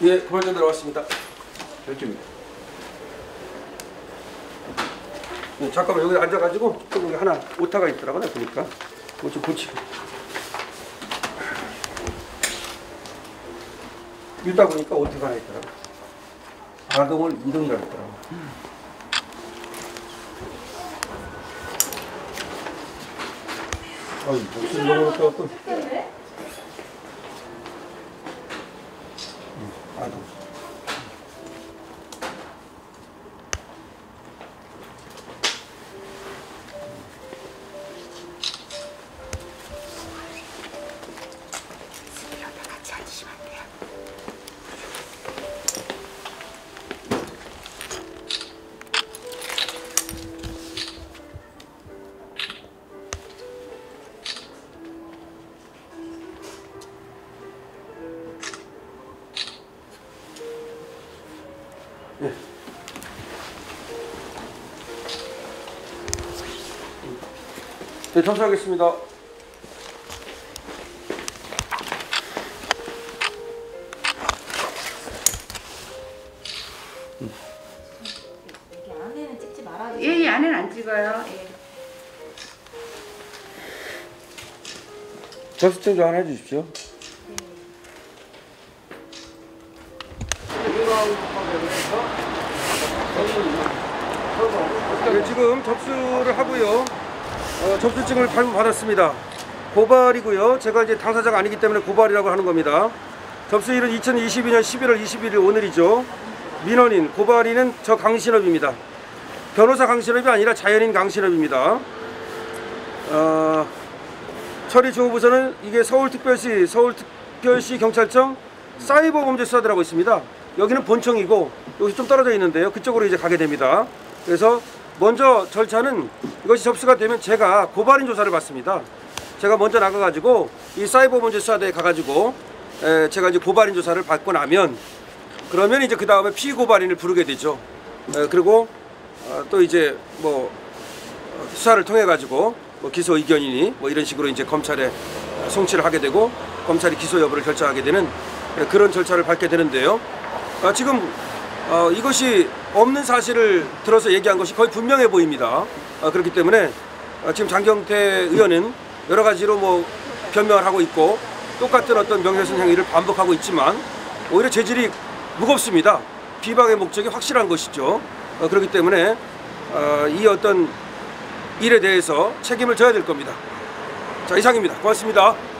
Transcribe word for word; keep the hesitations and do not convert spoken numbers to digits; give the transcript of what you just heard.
예, 고발장 들어왔습니다. 열심히. 네, 잠깐만 여기 앉아가지고 좀 여기 하나 오타가 있더라고 나 보니까. 그거 좀 고치고. 읽다 보니까 오타가 하나 있더라고. 아동을 이동이라고 했더라고. 어이, 목소리 너무 없다고 또. 아동. 네. 네, 접수하겠습니다. 여기 안에는 찍지 말아요. 예, 예, 안에는 안 찍어요. 예. 접수증 좀 하나 해주십시오. 네, 지금 접수를 하고요. 어, 접수증을 발부받았습니다. 고발이고요. 제가 이제 당사자가 아니기 때문에 고발이라고 하는 겁니다. 접수일은 이천이십이 년 십일월 이십일일 오늘이죠. 민원인, 고발인은 저 강신업입니다. 변호사 강신업이 아니라 자연인 강신업입니다. 어, 처리 주호부서는 이게 서울특별시, 서울특별시 경찰청 사이버범죄수사대라고 있습니다. 여기는 본청이고 여기 좀 떨어져 있는데요. 그쪽으로 이제 가게 됩니다. 그래서 먼저 절차는 이것이 접수가 되면 제가 고발인 조사를 받습니다. 제가 먼저 나가가지고 이 사이버범죄수사대에 가가지고 에, 제가 이제 고발인 조사를 받고 나면 그러면 이제 그 다음에 피고발인을 부르게 되죠. 에, 그리고 어, 또 이제 뭐 어, 수사를 통해 가지고 뭐 기소 의견이니 뭐 이런 식으로 이제 검찰에 송치를 하게 되고 검찰이 기소 여부를 결정하게 되는 그런 절차를 밟게 되는데요. 아, 지금 어, 이것이 없는 사실을 들어서 얘기한 것이 거의 분명해 보입니다. 아, 그렇기 때문에 아, 지금 장경태 의원은 여러 가지로 뭐 변명을 하고 있고 똑같은 어떤 명예훼손 행위를 반복하고 있지만 오히려 재질이 무겁습니다. 비방의 목적이 확실한 것이죠. 아, 그렇기 때문에 아, 이 어떤 일에 대해서 책임을 져야 될 겁니다. 자, 이상입니다. 고맙습니다.